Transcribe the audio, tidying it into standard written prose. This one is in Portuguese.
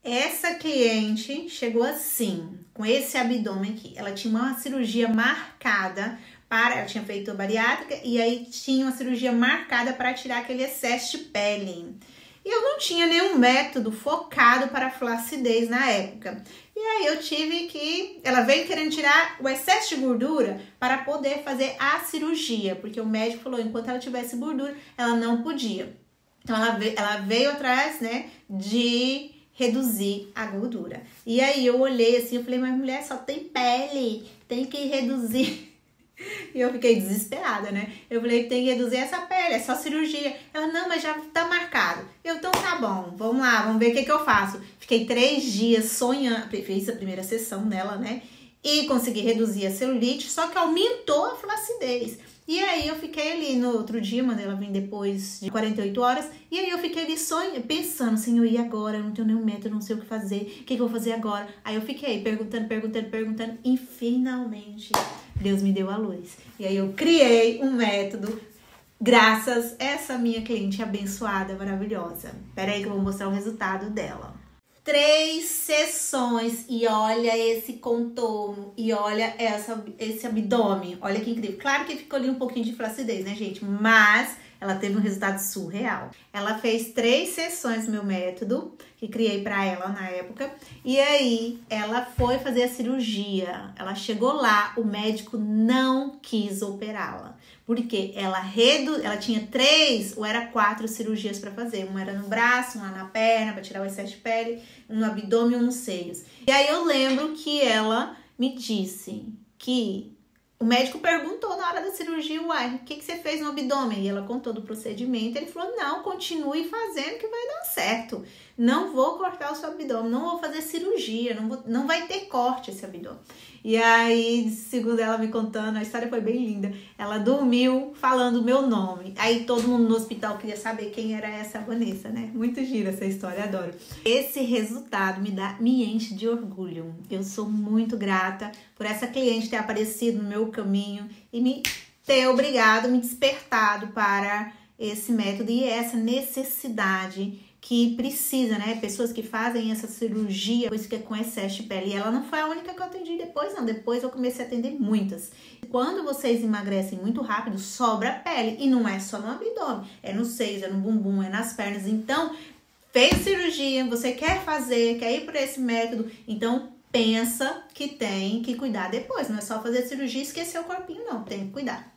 Essa cliente chegou assim, com esse abdômen aqui. Ela tinha uma cirurgia marcada ela tinha feito a bariátrica e aí tinha uma cirurgia marcada para tirar aquele excesso de pele. E eu não tinha nenhum método focado para flacidez na época. E aí eu tive que... Ela veio querendo tirar o excesso de gordura para poder fazer a cirurgia. Porque o médico falou, enquanto ela tivesse gordura, ela não podia. Então ela veio atrás, né, de reduzir a gordura. E aí eu olhei assim, eu falei, mas mulher, só tem pele, tem que reduzir... E eu fiquei desesperada, né? Eu falei, tem que reduzir essa pele, é só cirurgia. Ela, não, mas já tá marcado. Eu, então tá bom, vamos lá, vamos ver o que eu faço. Fiquei 3 dias sonhando, fiz a primeira sessão dela, né? E consegui reduzir a celulite, só que aumentou a flacidez. E aí eu fiquei ali no outro dia, mandei ela vir depois de 48 horas. E aí eu fiquei ali pensando, Senhor, e agora? Eu não tenho nenhum método, não sei o que fazer. O que eu vou fazer agora? Aí eu fiquei perguntando. E finalmente Deus me deu a luz. E aí eu criei um método, graças a essa minha cliente abençoada, maravilhosa. Peraí que eu vou mostrar o resultado dela. 3 sessões e olha esse contorno e olha esse abdômen, olha que incrível. Claro que ficou ali um pouquinho de flacidez, né, gente? Mas ela teve um resultado surreal. Ela fez 3 sessões do meu método, que criei pra ela na época, e aí ela foi fazer a cirurgia. Ela chegou lá, o médico não quis operá-la. Porque ela tinha 3 ou era 4 cirurgias para fazer. Uma era no braço, uma na perna, para tirar o excesso de pele, um no abdômen e um nos seios. E aí eu lembro que ela me disse que o médico perguntou na hora da cirurgia, uai, o que você fez no abdômen? E ela contou do procedimento. Ele falou, não, continue fazendo que vai dar certo. Não vou cortar o seu abdômen, não vou fazer cirurgia, não vai ter corte esse abdômen. E aí, segundo ela me contando, a história foi bem linda. Ela dormiu falando o meu nome. Aí todo mundo no hospital queria saber quem era essa Vanessa, né? Muito gira essa história, adoro. Esse resultado me enche de orgulho. Eu sou muito grata por essa cliente ter aparecido no meu caminho e me ter me despertado para esse método e essa necessidade que precisa, né? Pessoas que fazem essa cirurgia, depois fica com excesso de pele. E ela não foi a única que eu atendi depois, não. Depois eu comecei a atender muitas. Quando vocês emagrecem muito rápido, sobra pele. E não é só no abdômen, é nos seios, é no bumbum, é nas pernas. Então, fez cirurgia, você quer fazer, quer ir por esse método, então pensa que tem que cuidar depois. Não é só fazer cirurgia e esquecer o corpinho, não. Tem que cuidar.